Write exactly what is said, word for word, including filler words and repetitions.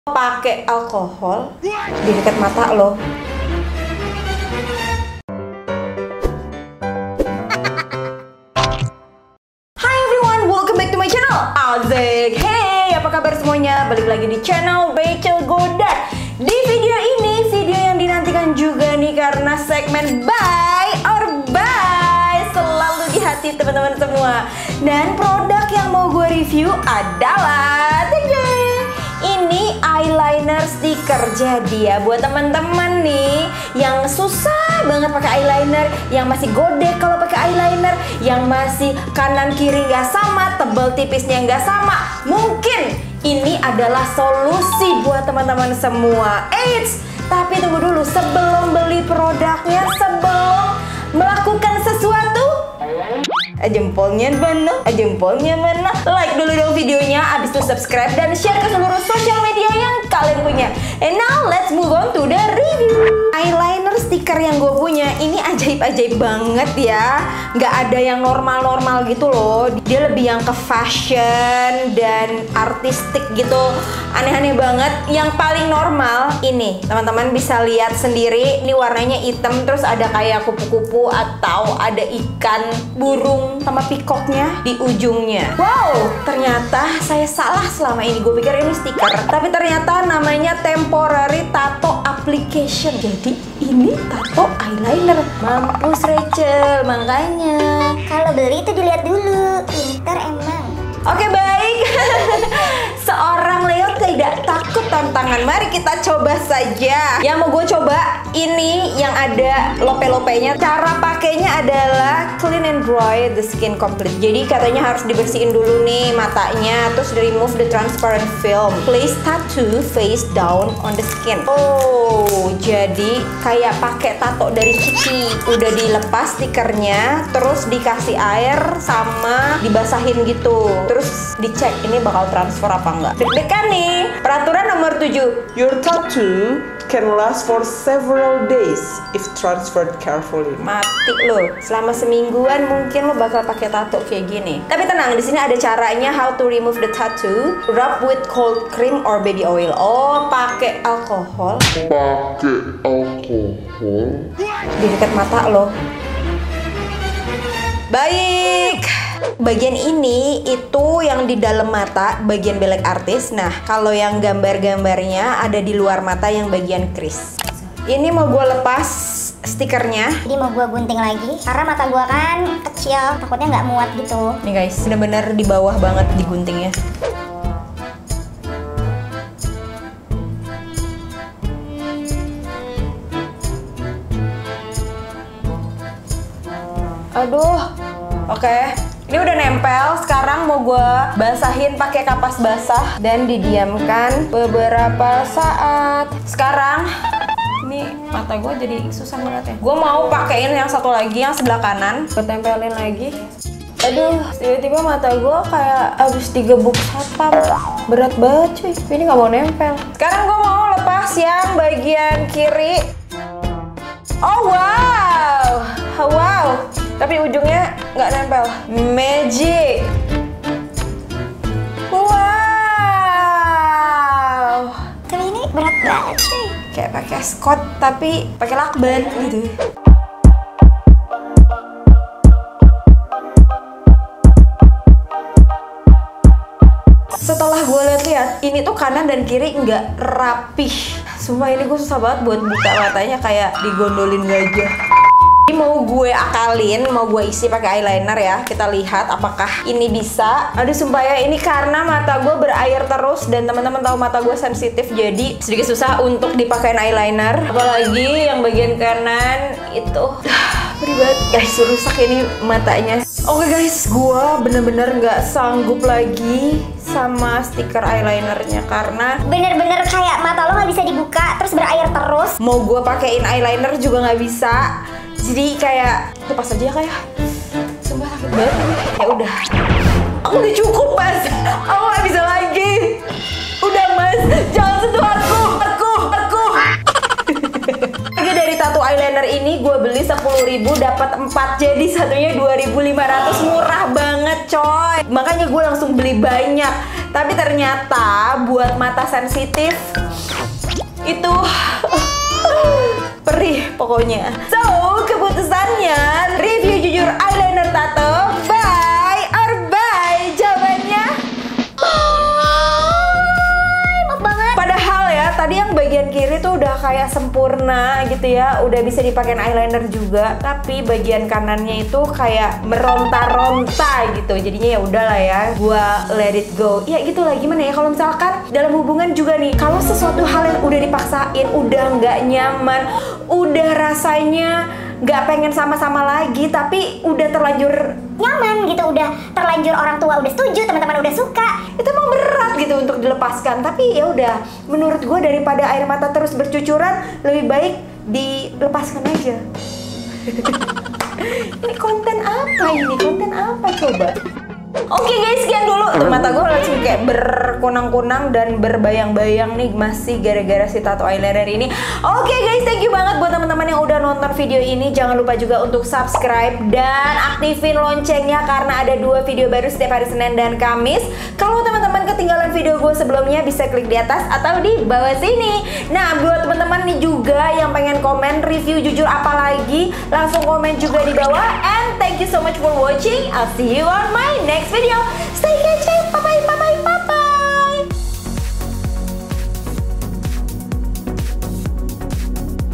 Pakai alkohol di dekat mata lo. Hi everyone, welcome back to my channel. Asik. Hey, apa kabar semuanya? Balik lagi di channel Rachel Godard. Di video ini, video yang dinantikan juga nih karena segmen buy or buy selalu di hati teman-teman semua. Dan produk yang mau gue review adalah ini eyeliner stiker. Jadi ya buat teman-teman nih yang susah banget pakai eyeliner, yang masih godek kalau pakai eyeliner, yang masih kanan kiri nggak sama, tebal tipisnya nggak sama, mungkin ini adalah solusi buat teman-teman semua. Eits, tapi tunggu dulu, sebelum beli produknya, sebelum melakukan sesuatu, jempolnya mana? Jempolnya mana? Like dulu dong videonya, abis itu subscribe dan share ke seluruh sosial media yang kalian punya. And now let's move on to the review. Eyeliner stiker yang gue punya ini ajaib-ajaib banget ya. Nggak ada yang normal-normal gitu loh. Dia lebih yang ke fashion dan artistik gitu. Aneh-aneh banget. Yang paling normal ini, teman-teman bisa lihat sendiri. Ini warnanya hitam, terus ada kayak kupu-kupu atau ada ikan burung sama pikoknya di ujungnya. Wow, ternyata saya salah selama ini. Gue pikir ini stiker, tapi ternyata namanya temporary tattoo application. Jadi ini tato eyeliner. Mampus Rachel, makanya kalau beli itu dilihat dulu. Pinter emang. Oke, baik. Seorang Leo tidak takut tantangan. Mari kita coba saja. Yang mau gue coba ini yang ada lope-lopenya. Cara pakainya adalah clean and dry the skin complete. Jadi katanya harus dibersihin dulu nih matanya, terus remove the transparent film. Place tattoo face down on the skin. Oh, jadi kayak pakai tato dari Kiki. Udah dilepas stikernya, terus dikasih air sama dibasahin gitu. Terus dicek ini bakal transfer apa enggak. Deg-degan nih. Peraturan nomor tujuh. Your tattoo can last for several days if transferred carefully. Mati lo. Selama semingguan mungkin lo bakal pakai tato kayak gini. Tapi tenang, di sini ada caranya how to remove the tattoo. Rub with cold cream or baby oil. Oh, pakai alkohol. Pakai alkohol Di dekat mata lo. Baik. Bagian ini itu yang di dalam mata, bagian belek artis. Nah, kalau yang gambar-gambarnya ada di luar mata yang bagian kris. Ini mau gue lepas stikernya. Jadi mau gue gunting lagi karena mata gue kan kecil, takutnya nggak muat gitu. Nih guys, bener-bener di bawah banget diguntingnya. Aduh, oke. Okay. Ini udah nempel, sekarang mau gue basahin pakai kapas basah dan didiamkan beberapa saat. Sekarang, ini mata gue jadi susah ngeliatnya. Gue mau pakein yang satu lagi, yang sebelah kanan. Gue tempelin lagi. Aduh, tiba-tiba mata gue kayak abis digebuk satpam. Berat banget cuy, ini nggak mau nempel. Sekarang gue mau lepas yang bagian kiri. Oh wow, wow. Tapi ujungnya nggak nempel. Magic. Wow. Tapi ini berat banget sih. Kayak pakai Scott tapi pakai lakban gitu. Setelah gue lihat-lihat, ini tuh kanan dan kiri nggak rapih. Sumpah ini gue susah banget buat buka matanya kayak digondolin gajah. Ini mau gue akalin, mau gue isi pakai eyeliner ya. Kita lihat apakah ini bisa. Aduh sumpah ya, ini karena mata gue berair terus dan teman-teman tahu mata gue sensitif, jadi sedikit susah untuk dipakein eyeliner. Apalagi yang bagian kanan itu perih banget guys, rusak ini matanya. Oke guys, gue bener-bener nggak sanggup lagi sama stiker eyelinernya karena bener-bener kayak mata lo nggak bisa dibuka terus berair terus. Mau gue pakein eyeliner juga nggak bisa. Jadi kayak lepas aja ya kayak. Sumpah sakit banget ini. Ya udah. Aku udah cukup mas. Aku nggak bisa lagi. Udah mas, jangan sentuh aku. Aku, aku. Harga dari tattoo eyeliner ini gue beli sepuluh ribu dapat empat, jadi satunya dua ribu lima ratus, murah banget. banget coy. Makanya gue langsung beli banyak. Tapi ternyata buat mata sensitif itu perih pokoknya. So, keputusannya review jujur eyeliner tato buy or buy. Jawabannya Maaf banget. padahal ya tadi yang bagian kiri tuh udah kayak sempurna gitu ya, udah bisa dipakai eyeliner juga, tapi bagian kanannya itu kayak meronta-ronta gitu. Jadinya ya udahlah ya, gua let it go. Ya gitulah, gimana ya kalau misalkan dalam hubungan juga nih, kalau sesuatu hal yang udah dipaksain, udah nggak nyaman, udah rasanya nggak pengen sama-sama lagi, tapi udah terlanjur Nyaman gitu, udah terlanjur orang tua udah setuju, teman-teman udah suka. itu emang berat gitu untuk dilepaskan. Tapi ya udah, menurut gue daripada air mata terus bercucuran, lebih baik dilepaskan aja. Ini konten apa ini? Konten apa coba? Oke guys, sekian dulu. Tuh, mata gue langsung kayak berkunang-kunang dan berbayang-bayang nih, masih gara-gara si tato eyeliner ini. Oke guys, thank you banget buat teman-teman yang udah nonton video ini. Jangan lupa juga untuk subscribe dan aktifin loncengnya karena ada dua video baru setiap hari Senin dan Kamis. Kalau teman-teman ketinggalan video gue sebelumnya, bisa klik di atas atau di bawah sini. Nah, buat teman-teman nih juga yang pengen komen review jujur apa lagi, langsung komen juga di bawah. And thank you so much for watching. I'll see you on my next video. Stay kece.